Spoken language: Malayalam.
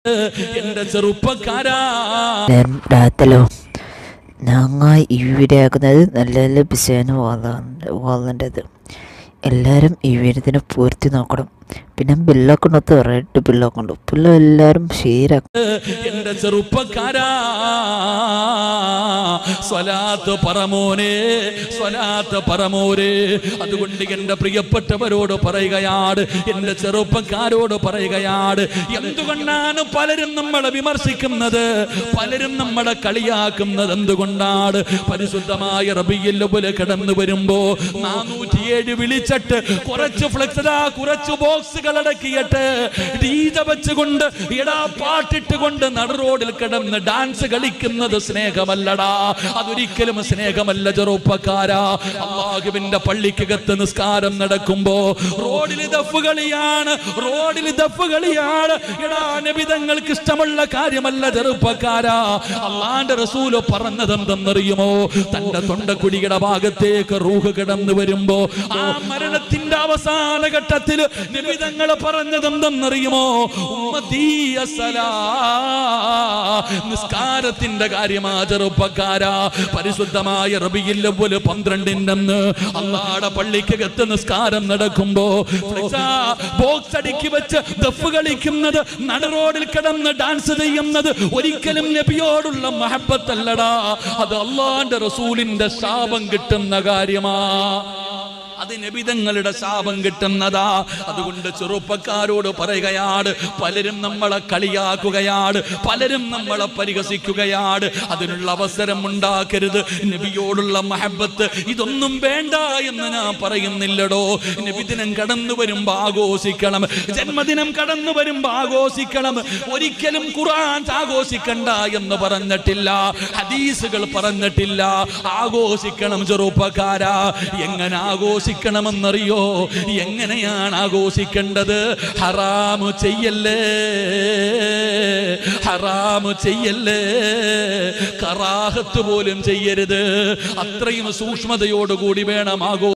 എന്റെ ചെറുപ്പക്കാരാ രാത്രിയോ ഞങ്ങൾ ഈ വീഡിയോ ആക്കുന്നത് നല്ല നല്ല പിശാന് വാളേണ്ടത് എല്ലാവരും ഈ വീഡിയോത്തിന് പൂർത്തി നോക്കണം. പിന്നെ ബില്ലൊക്കെ ഉണ്ടോ റെഡ് ബില്ലൊക്കെ ഉണ്ട് പിള്ള എല്ലാവരും ഷെയറാക്കും. എന്റെ ചെറുപ്പക്കാരാ സ്വലാത്ത് പറമോനെ, സ്വലാത്ത് പറമോനെ. അതുകൊണ്ട് എന്റെ പ്രിയപ്പെട്ടവരോട് പറയുകയാണ്, എന്റെ ചെറുപ്പക്കാരോട് പറയുകയാണ്, എന്തുകൊണ്ടാണ് പലരും നമ്മളെ വിമർശിക്കുന്നത്, പലരും നമ്മളെ കളിയാക്കുന്നത്? എന്തുകൊണ്ടാണ്? പരിശുദ്ധമായ റബീഉൽ അവ്വൽ കടന്നു വരുമ്പോ 407 വിളിച്ചിട്ട് കുറച്ച് ഫ്ലെക്സ് കുറച്ച് ബോക്സുകൾ അടക്കിയിട്ട് ഡീജ വെച്ചുകൊണ്ട് ഇടാ പാട്ടിട്ട് കൊണ്ട് നട റോഡിൽ കിടന്ന് ഡാൻസ് കളിക്കുന്നത് സ്നേഹമല്ലടാ, അതൊരിക്കലും സ്നേഹമല്ല ചെറുപ്പക്കാരാ. അല്ലാഹുവിന്റെ പള്ളിക്കകത്ത് നിസ്കാരം നടക്കുമ്പോ റോഡിൽ ദഫ് കളിയാണ്, റോഡിൽ ദഫ് കളിയാണ്. എടാ നബി തങ്ങൾക്ക് ഇഷ്ടമുള്ള കാര്യമല്ല ചെറുപ്പക്കാരാ. അല്ലാഹുവിന്റെ റസൂൽ പറഞ്ഞത് എന്തെന്നറിയുമോ? തന്റെ തൊണ്ടക്കുടിയുടെ ഭാഗത്തേക്ക് റൂഹ് കിടന്നു വരുമ്പോ ആ മരണത്തിന്റെ അവസാന ഘട്ടത്തിൽ നബി തങ്ങൾ പറഞ്ഞത് എന്തെന്നറിയുമോ? ഉമ്മത്തി അസ്സലാ, നിസ്കാരത്തിന്റെ കാര്യമാ ചെറുപ്പക്കാരാ. പരിശുദ്ധമായ റബീഉൽ അവ്വൽ 12 അന്ന് അല്ലാഹുവിന്റെ പള്ളിക്കകത്ത് നിസ്കാരം നടക്കുമ്പോ ബോക്സ് അടുക്കി വെച്ച് ദഫ് കളിക്കുന്നത്, നട റോഡിൽ കിടന്ന് ഡാൻസ് ചെയ്യുന്നത് ഒരിക്കലും നബിയോടുള്ള മഹബ്ബത്തല്ലടാ, അത് അല്ലാഹുവിന്റെ റസൂലിന്റെ ശാപം കിട്ടുന്ന കാര്യമാ, അത് നബിതങ്ങളുടെ ശാപം കിട്ടുന്നതാ. അതുകൊണ്ട് ചെറുപ്പക്കാരോട് പറയുകയാണ്, പലരും നമ്മളെ കളിയാക്കുകയാണ്, പലരും നമ്മളെ പരിഹസിക്കുകയാണ്. അതിനുള്ള അവസരം ഉണ്ടാക്കരുത്. നബിയോടുള്ള മഹബത്ത് ഇതൊന്നും വേണ്ട എന്ന് ഞാൻ പറയുന്നില്ലടോ. നബിദിനം കടന്നു വരുമ്പോ ആഘോഷിക്കണം, ജന്മദിനം കടന്നു വരുമ്പോ ആഘോഷിക്കണം. ഒരിക്കലും ഖുർആൻ ആഘോഷിക്കണ്ട എന്ന് പറഞ്ഞിട്ടില്ല, ഹദീസുകൾ പറഞ്ഞിട്ടില്ല. ആഘോഷിക്കണം ചെറുപ്പക്കാരാ. എങ്ങനെ ആഘോഷിക്കണമെന്നറിയോ? എങ്ങനെയാണ് ആഘോഷിക്കേണ്ടത്? ഹറാമു ചെയ്യല്ലേ, ഹറാമു ചെയ്യല്ലേ, കറാഹത്ത് പോലും ചെയ്യരുത്. അത്രയും സൂക്ഷ്മതയോടുകൂടി വേണം ആഘോഷിക്കാൻ.